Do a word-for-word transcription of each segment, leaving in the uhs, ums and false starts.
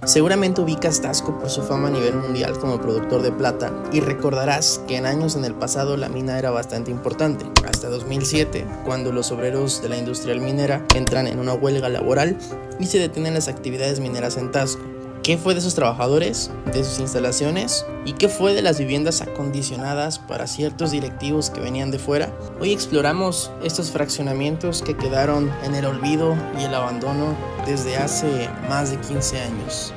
Seguramente ubicas Taxco por su fama a nivel mundial como productor de plata y recordarás que en años en el pasado la mina era bastante importante, hasta dos mil siete, cuando los obreros de la industrial minera entran en una huelga laboral y se detienen las actividades mineras en Taxco. ¿Qué fue de esos trabajadores, de sus instalaciones y qué fue de las viviendas acondicionadas para ciertos directivos que venían de fuera? Hoy exploramos estos fraccionamientos que quedaron en el olvido y el abandono desde hace más de quince años.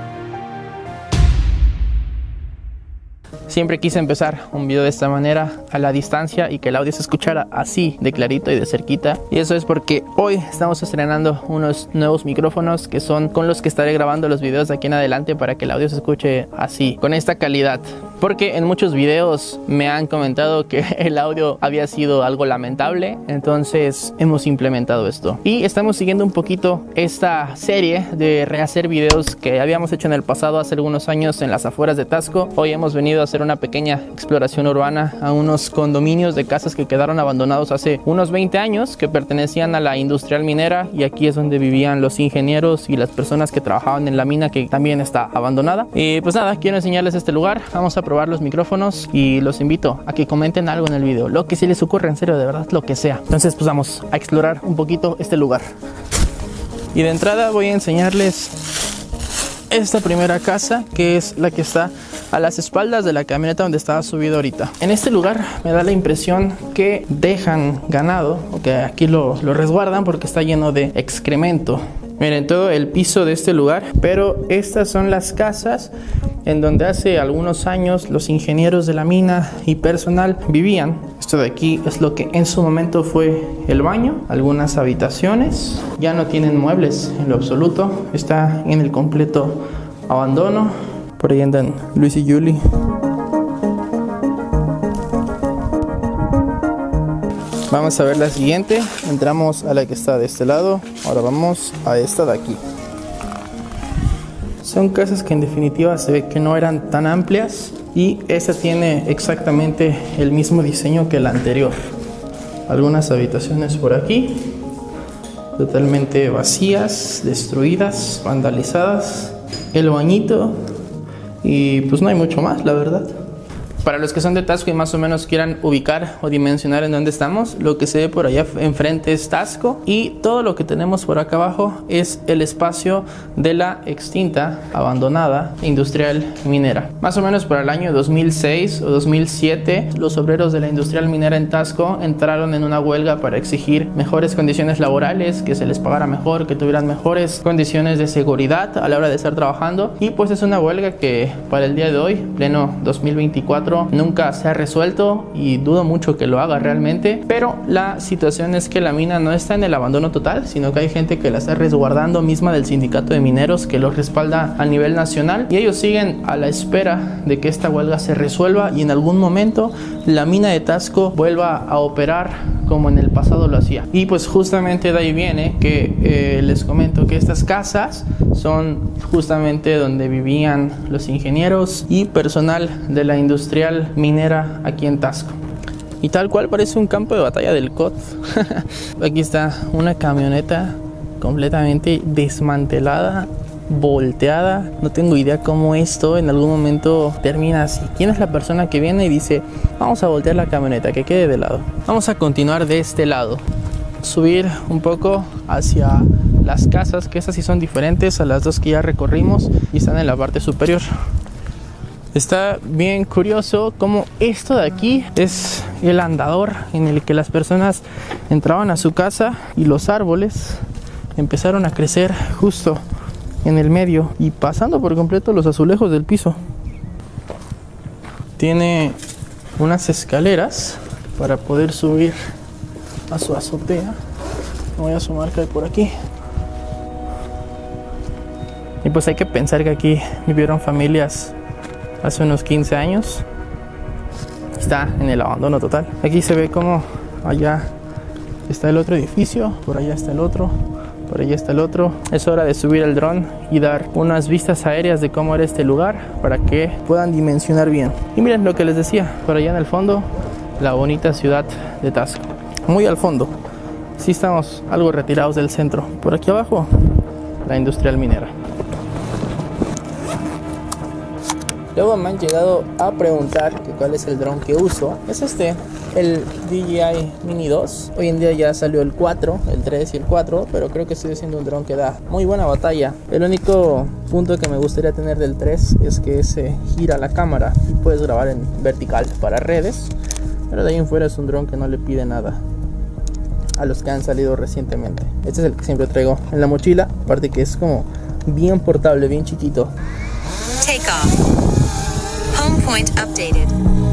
Siempre quise empezar un video de esta manera, a la distancia, y que el audio se escuchara así, de clarito y de cerquita. Y eso es porque hoy estamos estrenando unos nuevos micrófonos que son con los que estaré grabando los videos de aquí en adelante para que el audio se escuche así, con esta calidad. Porque en muchos videos me han comentado que el audio había sido algo lamentable, entonces hemos implementado esto. Y estamos siguiendo un poquito esta serie de rehacer videos que habíamos hecho en el pasado hace algunos años en las afueras de Taxco. Hoy hemos venido a hacer una pequeña exploración urbana a unos condominios de casas que quedaron abandonados hace unos veinte años, que pertenecían a la industrial minera, y aquí es donde vivían los ingenieros y las personas que trabajaban en la mina, que también está abandonada. Y pues nada, quiero enseñarles este lugar. Vamos a probar los micrófonos y los invito a que comenten algo en el video, lo que se les ocurra, en serio, de verdad, lo que sea. Entonces pues vamos a explorar un poquito este lugar. Y de entrada voy a enseñarles esta primera casa, que es la que está a las espaldas de la camioneta donde estaba subido ahorita. En este lugar me da la impresión que dejan ganado, o que aquí lo, lo resguardan porque está lleno de excremento. Miren todo el piso de este lugar, pero estas son las casas en donde hace algunos años los ingenieros de la mina y personal vivían. Esto de aquí es lo que en su momento fue el baño, algunas habitaciones. Ya no tienen muebles en lo absoluto, está en el completo abandono. Por ahí andan Luis y Julie. Vamos a ver la siguiente. Entramos a la que está de este lado. Ahora vamos a esta de aquí. Son casas que en definitiva se ve que no eran tan amplias, y esta tiene exactamente el mismo diseño que la anterior. Algunas habitaciones por aquí totalmente vacías, destruidas, vandalizadas. El bañito, y pues no hay mucho más, la verdad. Para los que son de Taxco y más o menos quieran ubicar o dimensionar en dónde estamos, lo que se ve por allá enfrente es Taxco, y todo lo que tenemos por acá abajo es el espacio de la extinta, abandonada industrial minera. Más o menos para el año dos mil seis o dos mil siete, los obreros de la industrial minera en Taxco entraron en una huelga para exigir mejores condiciones laborales, que se les pagara mejor, que tuvieran mejores condiciones de seguridad a la hora de estar trabajando. Y pues es una huelga que para el día de hoy, pleno dos mil veinticuatro, nunca se ha resuelto, y dudo mucho que lo haga realmente. Pero la situación es que la mina no está en el abandono total, sino que hay gente que la está resguardando, misma del sindicato de mineros, que los respalda a nivel nacional, y ellos siguen a la espera de que esta huelga se resuelva y en algún momento la mina de Taxco vuelva a operar como en el pasado lo hacía. Y pues justamente de ahí viene que eh, les comento que estas casas son justamente donde vivían los ingenieros y personal de la industrial minera aquí en Taxco. Y tal cual parece un campo de batalla del C O D. Aquí está una camioneta completamente desmantelada, volteada. No tengo idea cómo esto en algún momento termina así. ¿Quién es la persona que viene y dice vamos a voltear la camioneta, que quede de lado? Vamos a continuar de este lado, subir un poco hacia las casas, que estas sí son diferentes a las dos que ya recorrimos y están en la parte superior. Está bien curioso cómo esto de aquí es el andador en el que las personas entraban a su casa, y los árboles empezaron a crecer justo en el medio y pasando por completo los azulejos del piso. Tiene unas escaleras para poder subir a su azotea. Me voy a asomar que hay por aquí. Y pues hay que pensar que aquí vivieron familias hace unos quince años. Está en el abandono total. Aquí se ve como allá está el otro edificio, por allá está el otro, por allá está el otro. Es hora de subir el dron y dar unas vistas aéreas de cómo era este lugar para que puedan dimensionar bien. Y miren lo que les decía, por allá en el fondo, la bonita ciudad de Taxco. Muy al fondo. Sí estamos algo retirados del centro. Por aquí abajo, la industrial minera. Luego me han llegado a preguntar que cuál es el dron que uso. Es este, el D J I Mini dos. Hoy en día ya salió el cuatro, el tres y el cuatro, pero creo que sigue siendo un dron que da muy buena batalla. El único punto que me gustaría tener del tres es que se gira la cámara y puedes grabar en vertical para redes. Pero de ahí en fuera es un dron que no le pide nada a los que han salido recientemente. Este es el que siempre traigo en la mochila, aparte que es como bien portable, bien chiquito. Take off. Home point updated.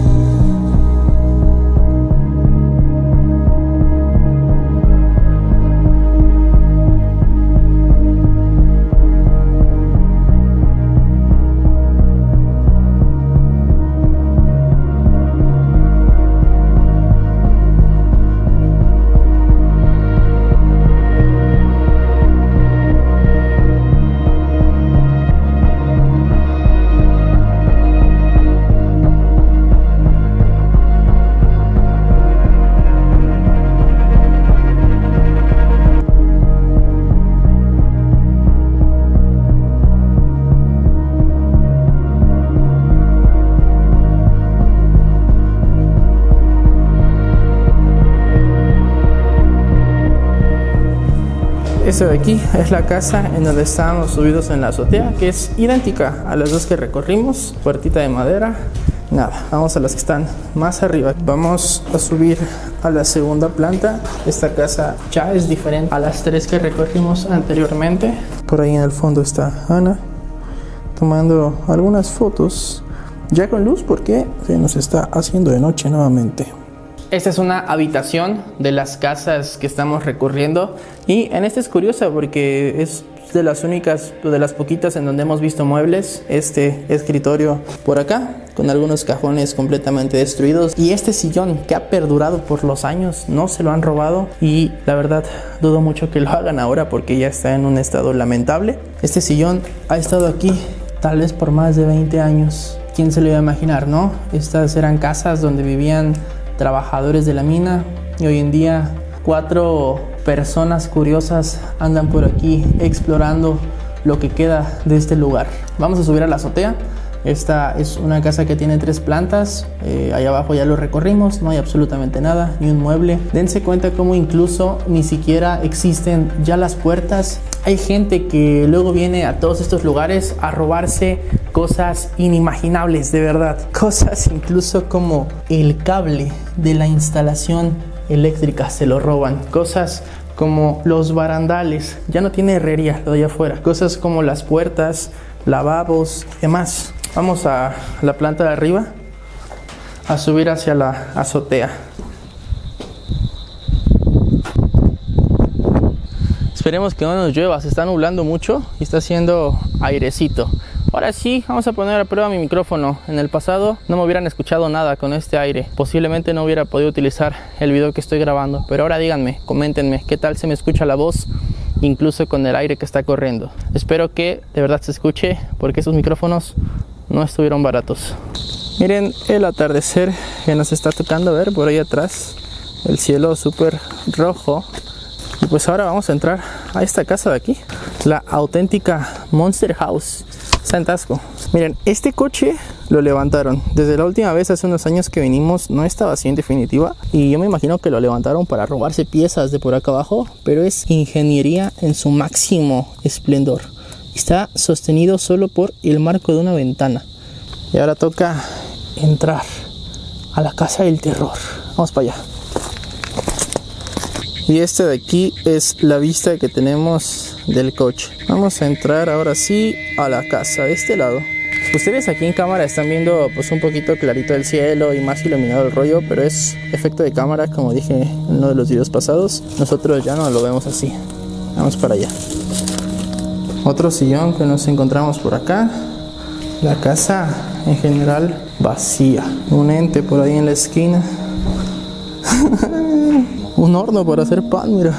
Esta de aquí es la casa en donde estábamos subidos en la azotea, que es idéntica a las dos que recorrimos. Puertita de madera. Nada, vamos a las que están más arriba. Vamos a subir a la segunda planta. Esta casa ya es diferente a las tres que recorrimos anteriormente. Por ahí en el fondo está Ana tomando algunas fotos ya con luz porque se nos está haciendo de noche nuevamente. Esta es una habitación de las casas que estamos recorriendo y en esta es curiosa porque es de las únicas, de las poquitas en donde hemos visto muebles. Este escritorio por acá con algunos cajones completamente destruidos y este sillón que ha perdurado por los años, no se lo han robado y la verdad dudo mucho que lo hagan ahora porque ya está en un estado lamentable. Este sillón ha estado aquí tal vez por más de veinte años. ¿Quién se lo iba a imaginar, no? Estas eran casas donde vivían trabajadores de la mina y hoy en día cuatro personas curiosas andan por aquí explorando lo que queda de este lugar. Vamos a subir a la azotea. Esta es una casa que tiene tres plantas. Eh, allá abajo ya lo recorrimos, no hay absolutamente nada, ni un mueble. Dense cuenta cómo incluso ni siquiera existen ya las puertas. Hay gente que luego viene a todos estos lugares a robarse cosas inimaginables, de verdad. Cosas incluso como el cable de la instalación eléctrica se lo roban. Cosas como los barandales, ya no tiene herrería lo de allá afuera. Cosas como las puertas, lavabos y demás. Vamos a la planta de arriba a subir hacia la azotea. Esperemos que no nos llueva, se está nublando mucho y está haciendo airecito. Ahora sí, vamos a poner a prueba mi micrófono. En el pasado no me hubieran escuchado nada con este aire. Posiblemente no hubiera podido utilizar el video que estoy grabando. Pero ahora díganme, coméntenme, ¿qué tal se me escucha la voz? Incluso con el aire que está corriendo. Espero que de verdad se escuche porque esos micrófonos no estuvieron baratos. Miren el atardecer que nos está tocando ver por ahí atrás. El cielo súper rojo. Y pues ahora vamos a entrar a esta casa de aquí. La auténtica Monster House. Está en Taxco. Miren, este coche lo levantaron. Desde la última vez, hace unos años que vinimos, no estaba así en definitiva. Y yo me imagino que lo levantaron para robarse piezas de por acá abajo. Pero es ingeniería en su máximo esplendor. Está sostenido solo por el marco de una ventana. Y ahora toca entrar a la casa del terror. Vamos para allá. Y este de aquí es la vista que tenemos del coche. Vamos a entrar ahora sí a la casa de este lado. Ustedes aquí en cámara están viendo pues un poquito clarito el cielo y más iluminado el rollo, pero es efecto de cámara, como dije en uno de los videos pasados. Nosotros ya no lo vemos así. Vamos para allá. Otro sillón que nos encontramos por acá. La casa en general vacía. Un ente por ahí en la esquina. Un horno para hacer pan, mira.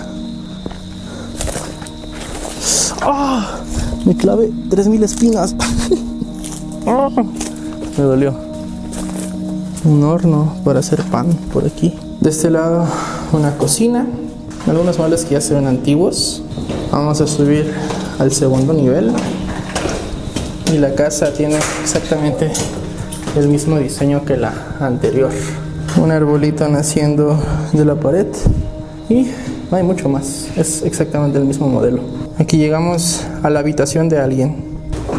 ¡Oh! Me clavé tres mil espinas. ¡Oh! Me dolió. Un horno para hacer pan por aquí. De este lado una cocina. Algunos muebles que ya se ven antiguos. Vamos a subir al segundo nivel. y la casa tiene exactamente el mismo diseño que la anterior. Un arbolito naciendo de la pared y no hay mucho más, es exactamente el mismo modelo. Aquí llegamos a la habitación de alguien.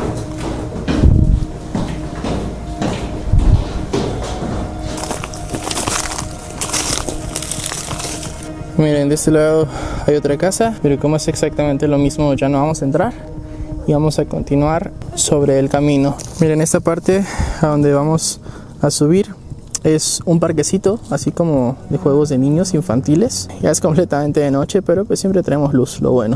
Miren, de este lado hay otra casa, pero como es exactamente lo mismo, ya no vamos a entrar y vamos a continuar sobre el camino. Miren, esta parte a donde vamos a subir es un parquecito, así como de juegos de niños infantiles. Ya es completamente de noche, pero pues siempre tenemos luz, lo bueno.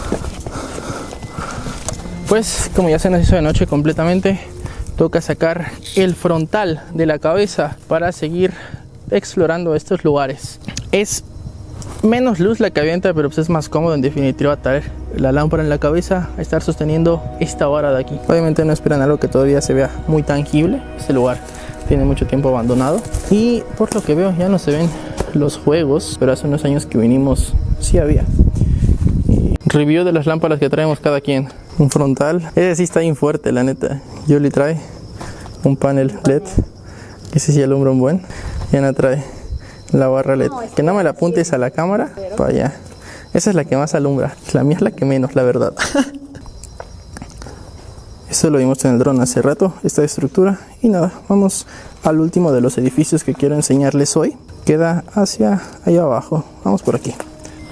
Pues como ya se nos hizo de noche completamente, toca sacar el frontal de la cabeza para seguir explorando estos lugares. Es menos luz la que avienta, pero pues es más cómodo en definitiva traer la lámpara en la cabeza a estar sosteniendo esta vara de aquí. Obviamente no esperan algo que todavía se vea muy tangible. Este lugar tiene mucho tiempo abandonado y por lo que veo ya no se ven los juegos, pero hace unos años que vinimos sí había. Y review de las lámparas que traemos cada quien. Un frontal, ese sí está bien fuerte, la neta. Yoli trae un panel L E D, ese sí alumbra un buen. Y Ana trae la barra L E D, que no me la apuntes a la cámara para allá. Esa es la que más alumbra, la mía es la que menos, la verdad. Eso lo vimos en el dron hace rato, esta estructura. Y nada, vamos al último de los edificios que quiero enseñarles hoy. Queda hacia allá abajo, vamos por aquí.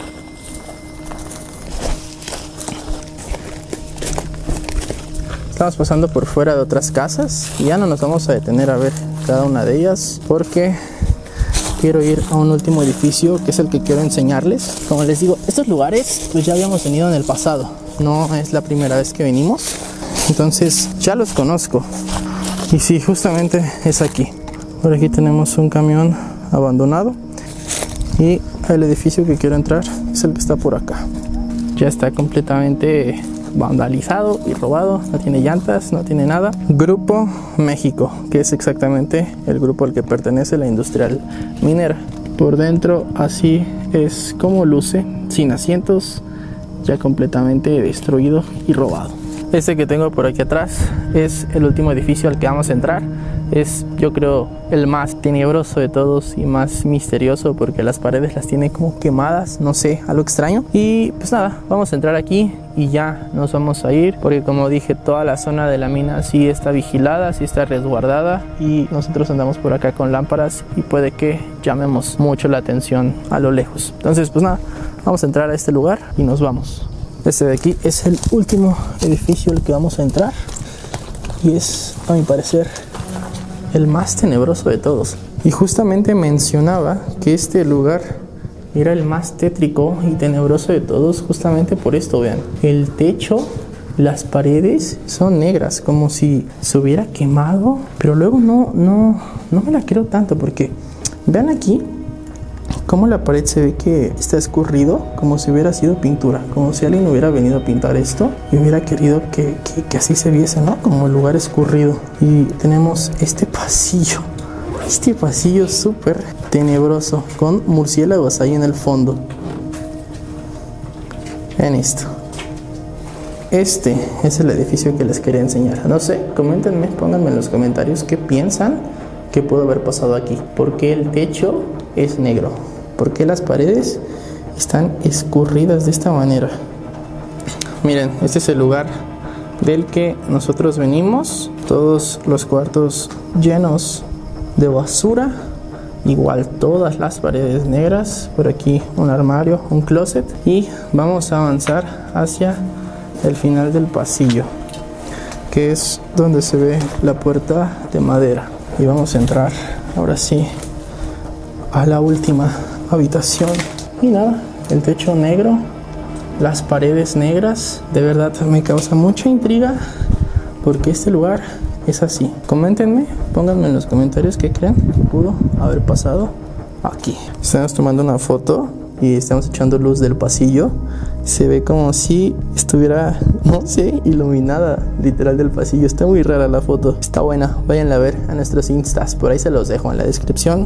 Estamos pasando por fuera de otras casas y ya no nos vamos a detener a ver cada una de ellas porque quiero ir a un último edificio que es el que quiero enseñarles. Como les digo, estos lugares pues ya habíamos venido en el pasado, no es la primera vez que venimos, entonces ya los conozco. Y sí, justamente es aquí. Por aquí tenemos un camión abandonado y el edificio que quiero entrar es el que está por acá. Ya está completamente vandalizado y robado, no tiene llantas, no tiene nada. Grupo México, que es exactamente el grupo al que pertenece la industrial minera. Por dentro así es como luce, sin asientos, ya completamente destruido y robado. Este que tengo por aquí atrás es el último edificio al que vamos a entrar. Es, yo creo, el más tenebroso de todos y más misterioso porque las paredes las tiene como quemadas, no sé, algo extraño. Y pues nada, vamos a entrar aquí y ya nos vamos a ir porque, como dije, toda la zona de la mina sí está vigilada, sí está resguardada y nosotros andamos por acá con lámparas y puede que llamemos mucho la atención a lo lejos. Entonces pues nada, vamos a entrar a este lugar y nos vamos. Este de aquí es el último edificio al que vamos a entrar y es, a mi parecer, el más tenebroso de todos. Y justamente mencionaba que este lugar era el más tétrico y tenebroso de todos justamente por esto. Vean, el techo, las paredes son negras, como si se hubiera quemado, pero luego no, no, no me la creo tanto porque vean aquí cómo la pared se ve que está escurrido, como si hubiera sido pintura, como si alguien hubiera venido a pintar esto y hubiera querido que, que, que así se viese, ¿no? Como el lugar escurrido. Y tenemos este pasillo, este pasillo súper tenebroso, con murciélagos ahí en el fondo. Vean esto. Este es el edificio que les quería enseñar. No sé, coméntenme, pónganme en los comentarios qué piensan que pudo haber pasado aquí. ¿Por qué el techo es negro? ¿Por qué las paredes están escurridas de esta manera? Miren, este es el lugar del que nosotros venimos. Todos los cuartos llenos de basura. Igual todas las paredes negras. Por aquí un armario, un closet. Y vamos a avanzar hacia el final del pasillo, que es donde se ve la puerta de madera. Y vamos a entrar ahora sí a la última habitación. Y nada, el techo negro, las paredes negras. De verdad me causa mucha intriga porque este lugar es así. Coméntenme, pónganme en los comentarios qué creen que pudo haber pasado aquí. Estamos tomando una foto y estamos echando luz del pasillo. Se ve como si estuviera, no sé, iluminada literal del pasillo. Está muy rara la foto, está buena. Váyanla a ver a nuestros instas, por ahí se los dejo en la descripción.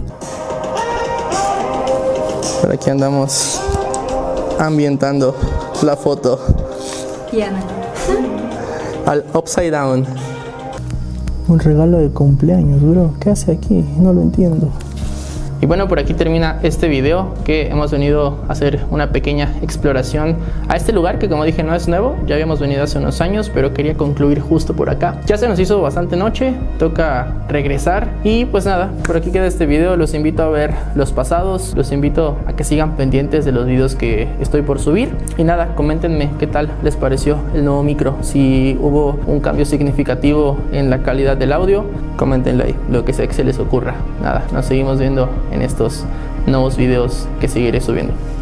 Por aquí andamos ambientando la foto. al Upside Down. Un regalo de cumpleaños, bro. ¿Qué hace aquí? No lo entiendo. Y bueno, por aquí termina este video que hemos venido a hacer una pequeña exploración a este lugar que, como dije, no es nuevo, ya habíamos venido hace unos años, pero quería concluir justo por acá. Ya se nos hizo bastante noche, toca regresar y pues nada, por aquí queda este video. Los invito a ver los pasados, los invito a que sigan pendientes de los videos que estoy por subir y nada, coméntenme qué tal les pareció el nuevo micro, si hubo un cambio significativo en la calidad del audio, coméntenlo ahí, lo que sea que se les ocurra. Nada, nos seguimos viendo en estos nuevos videos que seguiré subiendo.